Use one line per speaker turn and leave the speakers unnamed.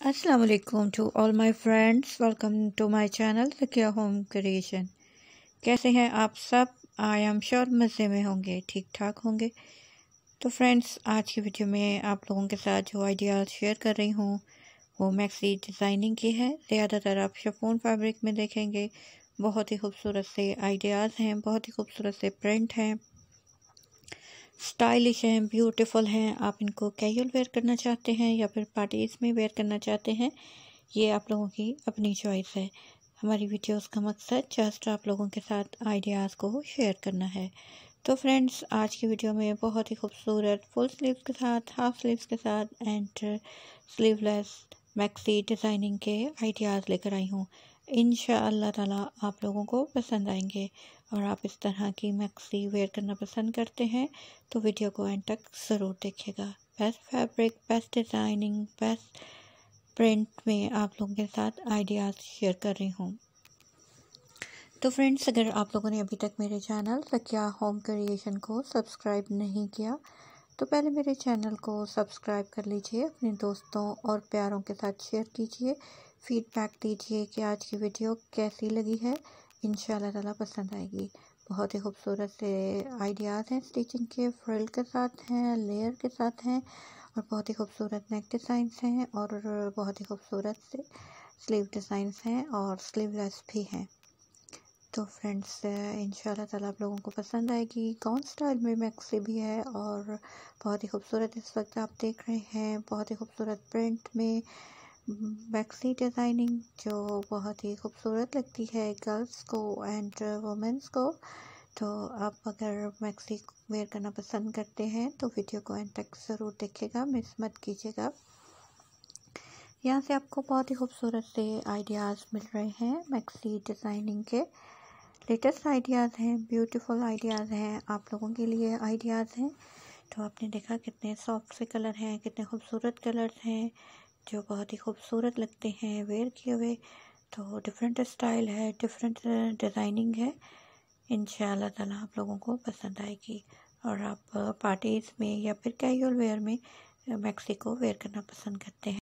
अस्सलाम वालेकुम to all my friends, welcome to my channel Zakia Home Creation. कैसे हैं आप सब? आई एम श्योर मज़े में होंगे, ठीक ठाक होंगे। तो फ्रेंड्स, आज की वीडियो में आप लोगों के साथ जो आइडियाज़ शेयर कर रही हूँ वो मैक्सी डिज़ाइनिंग की है। ज़्यादातर आप शिफॉन फैब्रिक में देखेंगे। बहुत ही खूबसूरत से आइडियाज़ हैं, बहुत ही खूबसूरत से प्रिंट हैं, स्टाइलिश हैं, ब्यूटीफुल हैं। आप इनको कैजुअल वेयर करना चाहते हैं या फिर पार्टीज़ में वेयर करना चाहते हैं, ये आप लोगों की अपनी चॉइस है। हमारी वीडियोस का मकसद जस्ट आप लोगों के साथ आइडियाज़ को शेयर करना है। तो फ्रेंड्स, आज की वीडियो में बहुत ही खूबसूरत फुल स्लीव्स के साथ, हाफ स्लीव्स के साथ एंड स्लीवलेस मैक्सी डिज़ाइनिंग के आइडियाज़ लेकर आई हूँ। इंशाअल्लाह ताला आप लोगों को पसंद आएंगे और आप इस तरह की मैक्सी वेयर करना पसंद करते हैं तो वीडियो को एंड तक ज़रूर देखिएगा। Best fabric, best designing, best print में आप लोगों के साथ आइडियाज़ शेयर कर रही हूँ। तो फ्रेंड्स, अगर आप लोगों ने अभी तक मेरे चैनल ज़किया होम क्रिएशन को सब्सक्राइब नहीं किया तो पहले मेरे चैनल को सब्सक्राइब कर लीजिए, अपने दोस्तों और प्यारों के साथ शेयर कीजिए, फीडबैक दीजिए कि आज की वीडियो कैसी लगी है। इंशाल्लाह ताला पसंद आएगी। बहुत ही खूबसूरत से आइडियाज़ हैं स्टिचिंग के, फ्रिल के साथ हैं, लेयर के साथ हैं और बहुत ही खूबसूरत नेक डिज़ाइंस हैं और बहुत ही खूबसूरत से स्लीव डिज़ाइंस हैं और स्लीवलेस भी हैं। तो फ्रेंड्स, इंशाल्लाह ताला आप लोगों को पसंद आएगी। गाउन स्टाइल में मैक्सी भी है और बहुत ही खूबसूरत इस वक्त आप देख रहे हैं, बहुत ही खूबसूरत प्रिंट में मैक्सी डिज़ाइनिंग जो बहुत ही खूबसूरत लगती है गर्ल्स को एंड वुमेंस को। तो आप अगर मैक्सी वेयर करना पसंद करते हैं तो वीडियो को एंड तक ज़रूर देखिएगा, मिस मत कीजिएगा। यहाँ से आपको बहुत ही खूबसूरत से आइडियाज़ मिल रहे हैं मैक्सी डिज़ाइनिंग के। लेटेस्ट आइडियाज़ हैं, ब्यूटीफुल आइडियाज़ हैं, आप लोगों के लिए आइडियाज़ हैं। तो आपने देखा कितने सॉफ्ट से कलर हैं, कितने खूबसूरत कलर्स हैं जो बहुत ही खूबसूरत लगते हैं वेयर किए हुए। तो डिफरेंट स्टाइल है, डिफरेंट डिज़ाइनिंग है। इंशाल्लाह ताला आप लोगों को पसंद आएगी और आप पार्टीज़ में या फिर कैजुअल वेयर में मैक्सी को वेयर करना पसंद करते हैं।